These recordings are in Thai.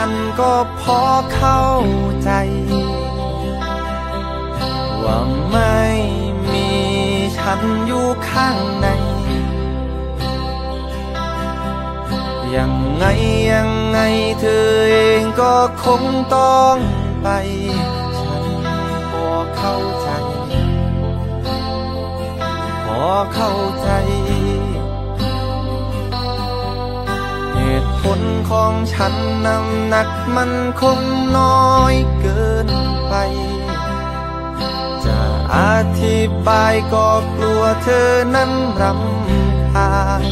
กันก็พอเข้าใจว่าไม่มีฉันอยู่ข้างในยังไงเธอเองก็คงต้องไปฉันพอเข้าใจเหตุผลของฉันน้ำหนักมันคงน้อยเกินไปจะอธิบายก็กลัวเธอนั้นรำคาญ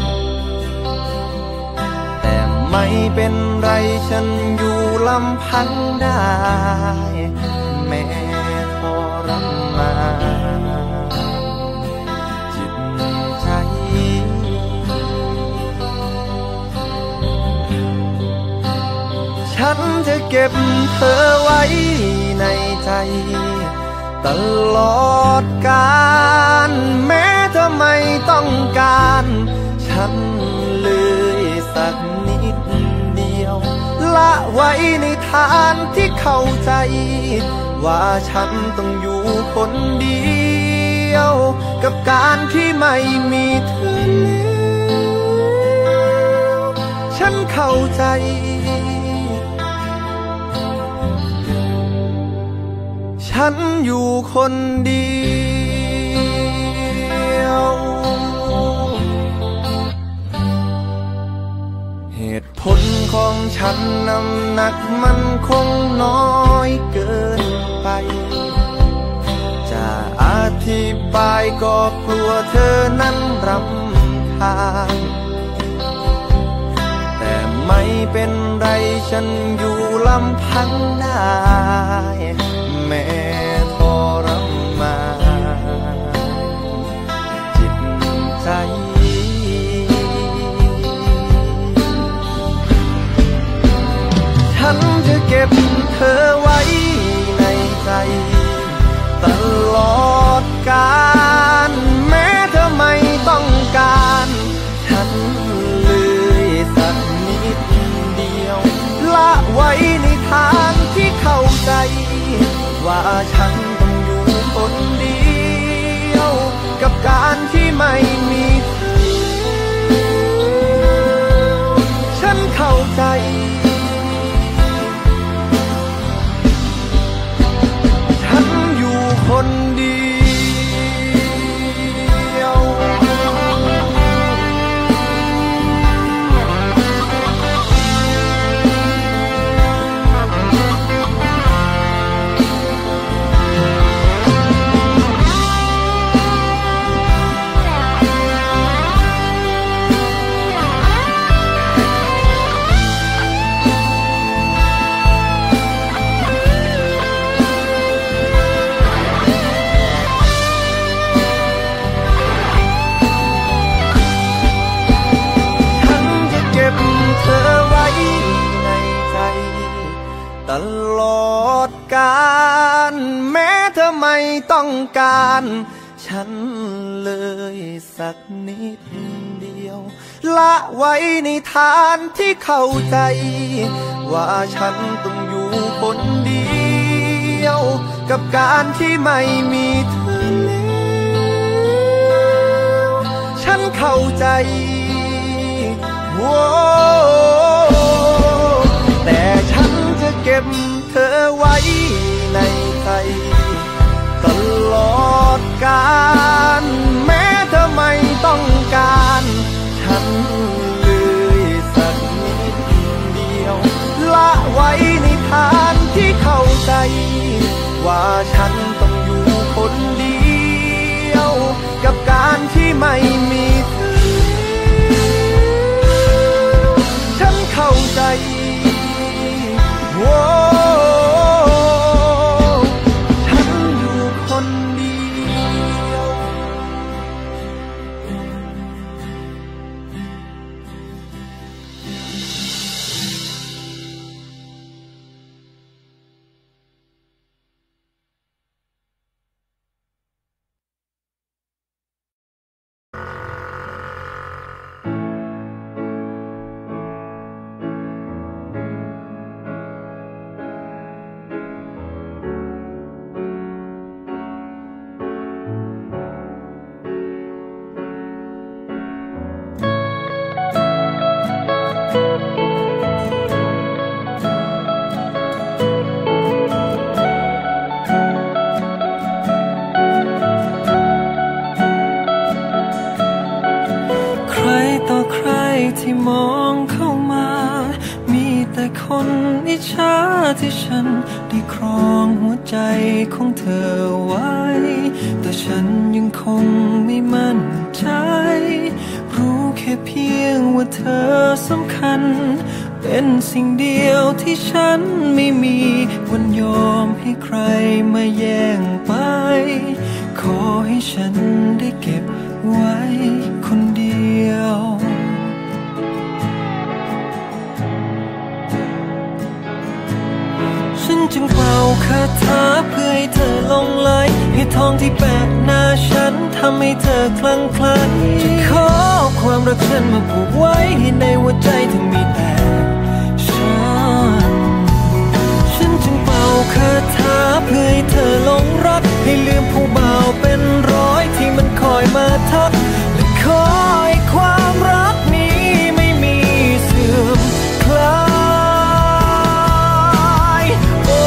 แต่ไม่เป็นไรฉันอยู่ลำพังได้แม้ทรมานจิตใจฉันจะเก็บเธอไว้ในใจตลอดกาลแม้เธอไม่ต้องการฉันเลยสักนิดเดียวละไว้ในฐานที่เข้าใจว่าฉันต้องอยู่คนเดียวกับการที่ไม่มีเธอแล้วฉันเข้าใจฉันอยู่คนเดียวเหตุผลของฉันน้ำหนักมันคงน้อยเกินไปจะอธิบายก็กลัวเธอนั้นรำคาญแต่ไม่เป็นไรฉันอยู่ลำพังได้แม้ทรมานจิตใจฉันจะเก็บเธอไว้ในใจตลอดกาลแม้เธอไม่ต้องการฉันเลยสักนิดเดียวละไว้ในทางที่เข้าใจว่าฉันต้องอยู่คนเดียวกับการที่ไม่มีเธอฉันเข้าใจฉันอยู่คนเดียวเธอไว้ในใจตลอดกาลแม้เธอไม่ต้องการฉันเลยสักนิดเดียวละไว้ในฐานที่เข้าใจว่าฉันต้องอยู่คนเดียวกับการที่ไม่มีเธอแล้วฉันเข้าใจแต่ฉันจะเก็บเธอไว้ในใจตลอดกาลแม้เธอไม่ต้องการฉันเลยสักนิดเดียวละไว้ในฐานที่เข้าใจว่าฉันต้องอยู่คนเดียวกับการที่ไม่มีเธอฉันเข้าใจฉันอยู่คนเดียวที่มองเข้ามามีแต่คนอิจฉาที่ฉันได้ครองหัวใจของเธอไว้แต่ฉันยังคงไม่มั่นใจรู้แค่เพียงว่าเธอสำคัญเป็นสิ่งเดียวที่ฉันไม่มีวันยอมให้ใครมาแย่งไปขอให้ฉันได้เก็บไว้คนเดียวฉันจึงเป่าคาถาเพื่อให้เธอหลงไหลให้ทองที่แปะหน้าฉันทำให้เธอคลั่งไคล้จะขอความรักฉันมาผูกไว้ให้ในหัวใจเธอมีแต่ฉันจึงเป่าคาถาเพื่อให้เธอหลงรักให้ลืมผู้บ่าวเป็นร้อยที่มันคอยมาทักและขอให้ความรักนี้ไม่มีเสื่อมคลายโอ้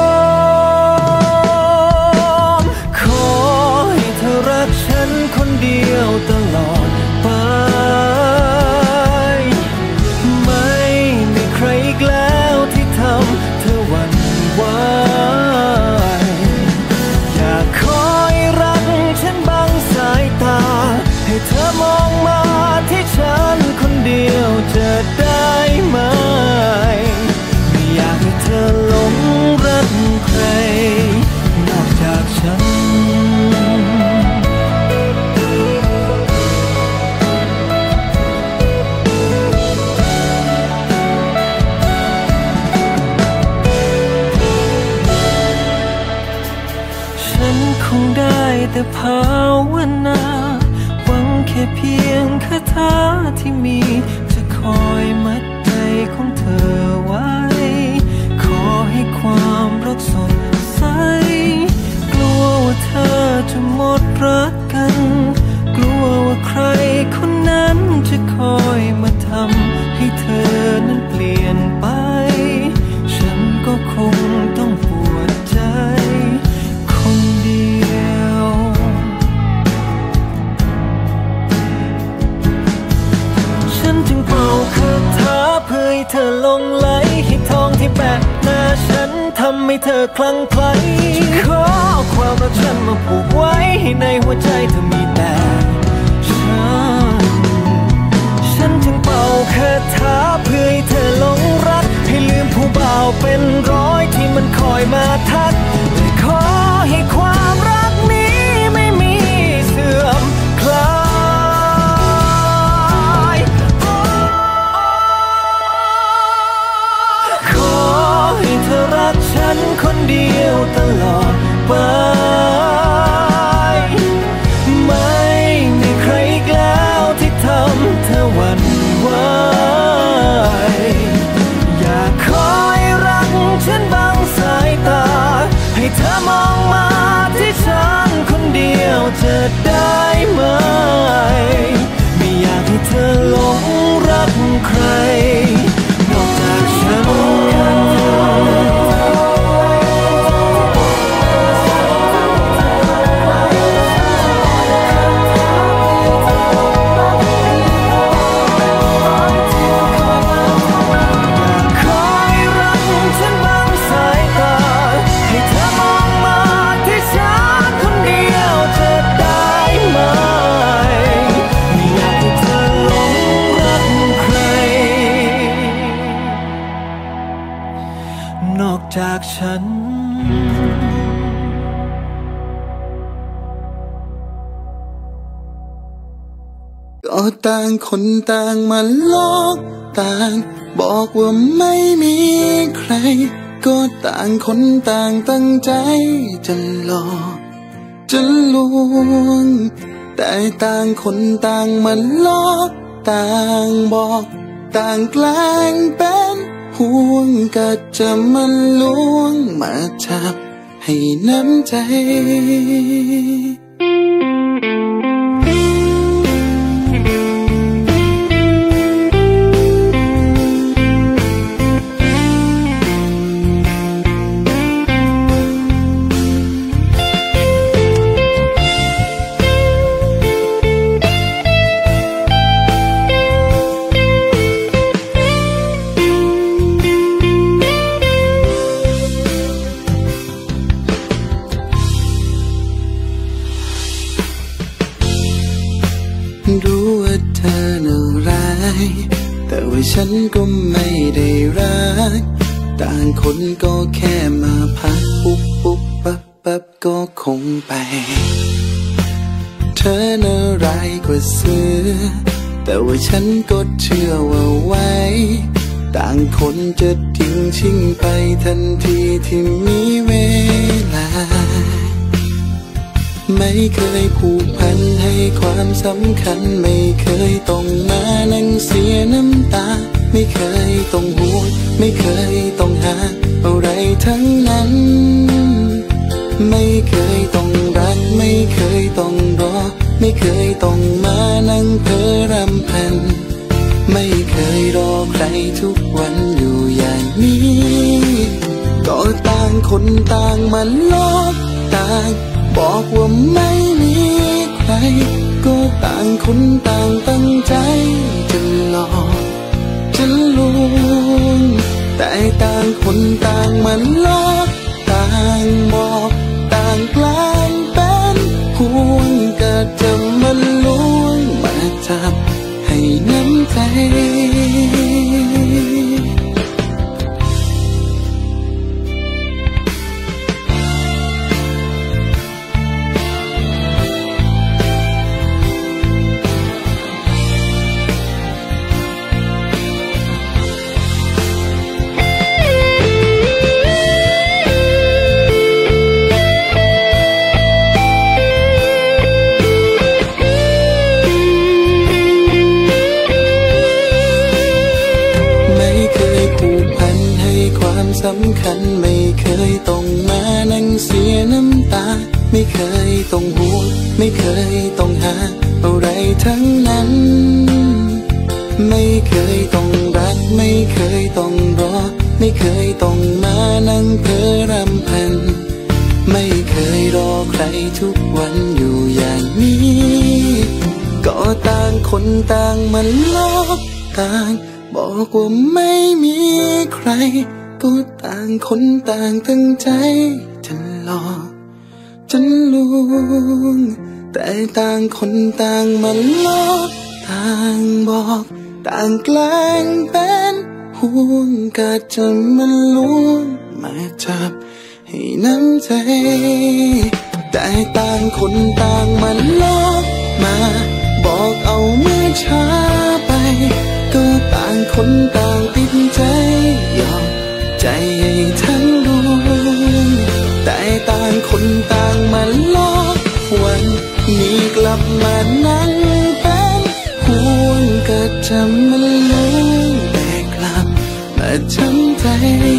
ขอให้เธอรักฉันคนเดียวตลอดไปไม่มีใครอีกแล้วที่ทำเธอหวั่นไหวอยากขอให้รักฉันบังสายตาให้เธอมองมาที่ฉันคนเดียวจะได้ไหมไม่อยากให้เธอหลงรักใครนอกจากฉันคงได้แต่ภาวนาหวังแค่เพียงคาถาที่มีจะคอยมัดใจของเธอไว้ขอให้ความรักสดใสกลัวว่าเธอจะหมดรักกันกลัวว่าใครคนนั้นจะคอยมาทำให้เธอนั้นเปลี่ยนไปฉันก็คงต้องปวดใจคนเดียวฉันจึงเป่าคาถาเพื่อให้เธอหลงไหลให้ทองที่แปะหน้าฉันทำให้เธอคลั่งไคล้ขอความรักฉันมาผูกไว้ให้ในหัวใจเธอมีแต่ฉันจึงเป่าคาถาเพื่อให้เธอหลงรักให้ลืมผู้บ่าวเป็นร้อยที่มันคอยมาทักและขอให้ความรักนี้ไม่มีเสื่อมคลายขอให้เธอรักฉันคนเดียวตลอดไปไม่มีใครอีกแล้วที่ทำเธอหวั่นไหวอยากขอให้รักฉันบังสายตาให้เธอมองมาที่ฉันคนเดียวจะได้ไหมไม่อยากให้เธอหลงรักใครนอกจากฉันจากฉันก็ต่างคนต่างมาหลอกต่างบอกว่าไม่มีใครก็ต่างคนต่างตั้งใจจะหลอกจะลวงแต่ต่างคนต่างมาหลอกต่างบอกต่างแกล้งเป็นห่วงก็จะมาล้วงมาจับให้น้ำใจแต่ว่าฉันก็ไม่ได้รักต่างคนก็แค่มาพักปุ๊บปุ๊บปั๊บปั๊บก็คงไปเธอน่าร้ายกว่าเสือแต่ว่าฉันก็เชื่อว่าไว้ต่างคนจะทิ้งชิ่งไปทันทีที่มีเวลาไม่เคยผูกพันให้ความสำคัญไม่เคยต้องมานั่งเสียน้ำตาไม่เคยต้องห่วงไม่เคยต้องหาอะไรทั้งนั้นไม่เคยต้องรักไม่เคยต้องรอไม่เคยต้องมานั่งเพ้อรำพันไม่เคยรอใครทุกวันอยู่อย่างนี้ก็ต่างคนต่างมันลบต่างบอกว่าไม่มีใครก็ต่างคนต่างตั้งใจจะหลอกจะลวงแต่ต่างคนต่างมันลบต่างบอกต่างแปลงเป็นห่วงก็จะมันลวงมาจับให้น้ำใจสำคัญไม่เคยต้องมานั่งเสียน้ำตาไม่เคยต้องห่วงไม่เคยต้องหาอะไรทั้งนั้นไม่เคยต้องรักไม่เคยต้องรอไม่เคยต้องมานั่งเพ้อรำพันไม่เคยรอใครทุกวันอยู่อย่างนี้ก็ต่างคนต่างมันลบต่างบอกว่าไม่มีใครก็ต่างคนต่างตั้งใจจะหลอกจะลวงแต่ต่างคนต่างมันลบต่างบอกต่างแกล้งเป็นห่วงก็จะมันลวงมาจับให้น้ำใจแต่ต่างคนต่างมันลบมาบอกเอาเมื่อช้าไปก็ต่างคนต่างติดใจยอมใจให้ทั้งดวงแต่ต่างคนต่างมาลบวันนี้กลับมานั่งเป็นห่วงก็จะมันลืมแต่กลับมาช้ำใจ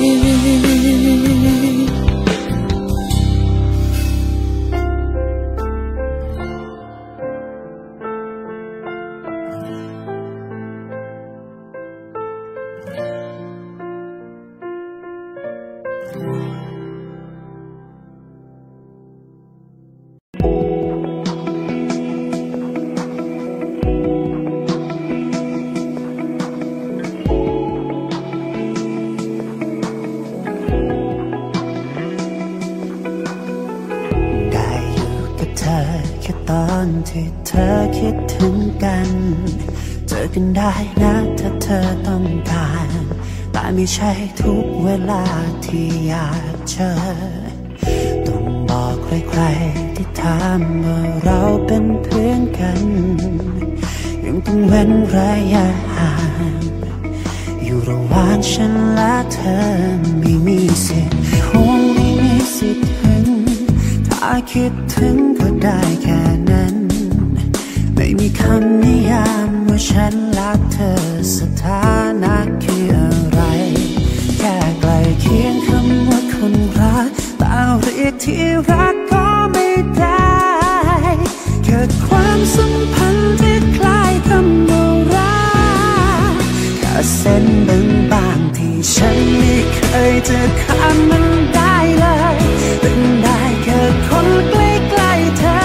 ที่เธอคิดถึงกันเจอกันได้นะถ้าเธอต้องการแต่ไม่ใช่ทุกเวลาที่อยากเจอต้องบอกใครๆที่ถามว่าเราเป็นเพื่อนกันยังต้องเว้นระยะห่างอยู่ระหว่างฉันและเธอไม่มีสิทธิ์คงไม่มีสิทธิ์ถึงถ้าคิดถึงก็ได้แค่นั้นไม่มีคำนิยามว่าฉันรักเธอสถานะคืออะไรแค่ใกล้เคียงคำว่าคนรักแต่เรียกที่รักก็ไม่ได้เกิดความสัมพันธ์ที่คล้ายคำว่ารักแค่เส้นบางๆที่ฉันไม่เคยจะข้ามมันได้เลยเป็นได้แค่คนใกล้ๆเธอ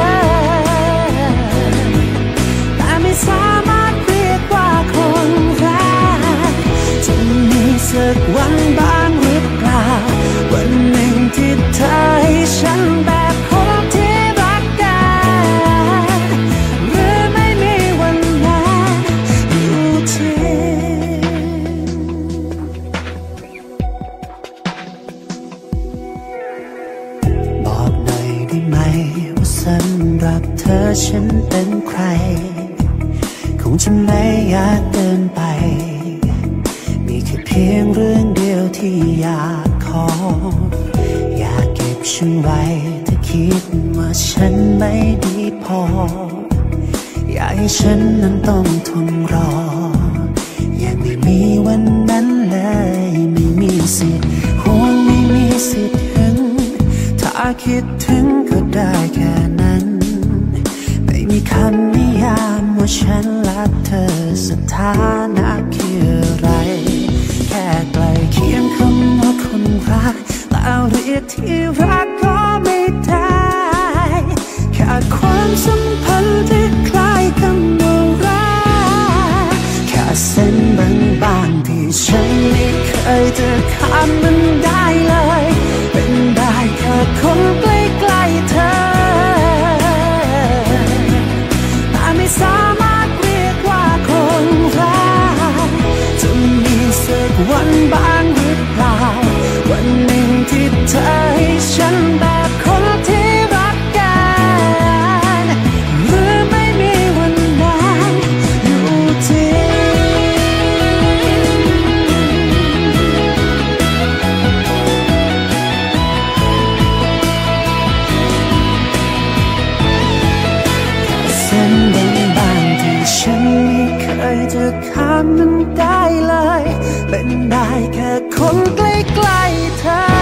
สามารถเรียกว่าคนรักจะมีสักวันบ้างหรือเปล่าวันหนึ่งที่เธอให้ฉันแบบคนที่รักกันหรือไม่มีวันนั้นอยู่ที่พียงเรื่องเดียวที่อยากขออยากเก็บฉันไว้ถ้าคิดว่าฉันไม่ดีพออยากให้ฉันนั้นต้องทนรอยังไม่มีวันนั้นเลยไม่มีสิทธิ์ห่วงไม่มีสิทธิ์หึงถ้าคิดถึงก็ได้แค่นั้นไม่มีคำนิยามว่าฉันรักเธอสถานะคืออะไรแค่ใกล้เคียงคำว่าคนรักแล้วเรียกที่รักก็ไม่ได้แค่ความสัมพันธ์ที่คล้ายคำว่ารักแค่เส้นบางๆที่ฉันไม่เคยจะข้ามมันได้เลยเป็นได้แค่คนใกล้ๆเธอแต่ไม่สามารถเรียกว่าคนรักจะมีสักวันบ้างหรือเปล่าวันหนึ่งที่เธอให้ฉันแบบคนที่รักกันหรือไม่มีวันนั้นอยู่ที่เส้นบางๆที่ฉันไม่เคยจะข้ามมันได้เลยเป็นได้แค่คนใกล้ๆเธอ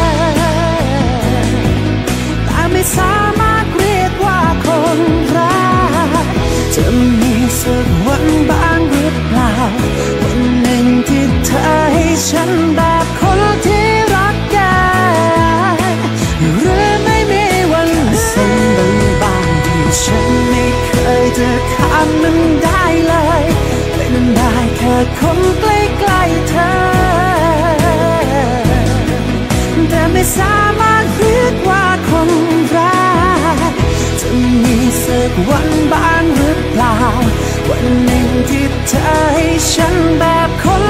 แต่ไม่สามารถเรียกว่าคนรักจะมีสักวันบ้างหรือเปล่าวันหนึ่งที่เธอให้ฉันแบบคนที่รักกันหรือไม่มีวันเส้นบางๆที่ฉันไม่เคยจะข้ามมันได้เลยเป็นได้แค่คนใกล้ๆเธอแต่ไม่สามารถเรียกว่าคนรักจะมีสักวันบ้างหรือเปล่าวันหนึ่งที่เธอให้ฉันแบบคน